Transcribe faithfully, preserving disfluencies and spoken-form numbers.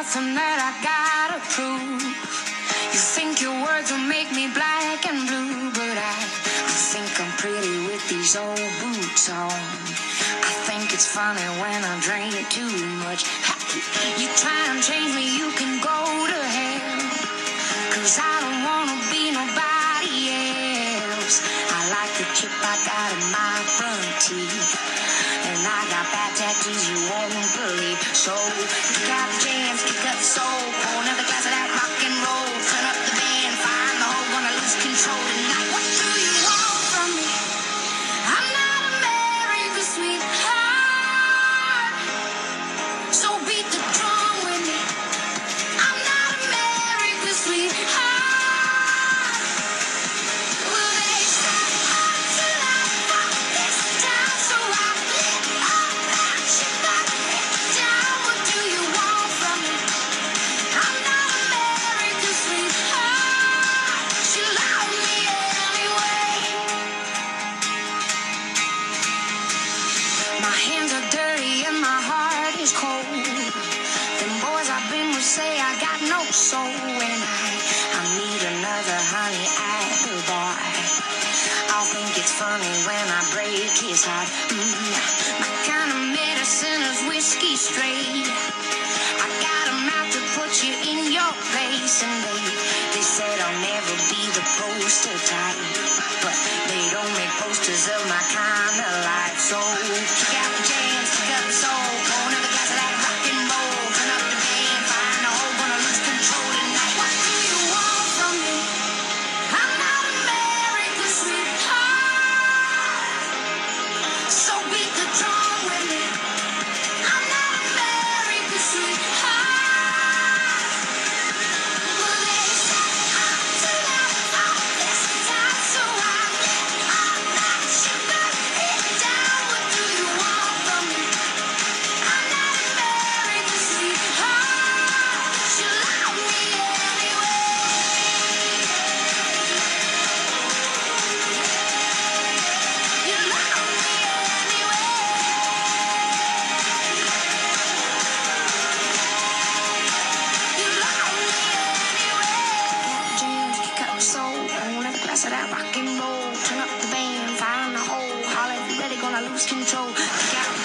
nothing that I gotta prove. You think your words will make me black and blue, but I, I think I'm pretty with these old boots on. I think it's funny when I drink too much. You try and change me, you can go to hell, 'cause I don't wanna be nobody else. I like the chip I got in my front teeth, and I got bad tattoos you won't believe. So kick out the jams, kick up the soul, pour another glass of that rock and roll, turn up the band, fire in the hole, gonna lose control tonight. What do you want from me? I'm not America's sweetheart, so beat the drum with me. I'm not America's sweetheart. Well, they said I'm too loud for this town, so I lit up that shit back down. What do you want from me? I'm not America's sweetheart. She loved me anyway. My hands are dirty and my heart is cold. Them boys I've been with say I got no soul, and I, I need another honey apple boy. I'll think it's funny when I break his heart. Mm, my kind of medicine is whiskey straight. I got a mouth to put you in your place, and they, they said I'll never be the poster type, but they don't make posters of my kind of life. So kick out the jams, kick up the soul, pour another glass of that rock and roll, turn up the band, fire in the hole, gonna lose control tonight. What do you want from me? I'm not America's sweetheart, so beat the drum with me. I'm not America's sweetheart. Well, they said I'm too loud for this town, so I lit up that shit back down. What do you want from me? I'm not America's sweetheart. She loved me anyway. You love me anyway. You love me anyway. Jams, kick up the soul, pour another glass of that rock and roll, turn up the band, fire in the hole, holler if you're ready, gonna lose control. Kick out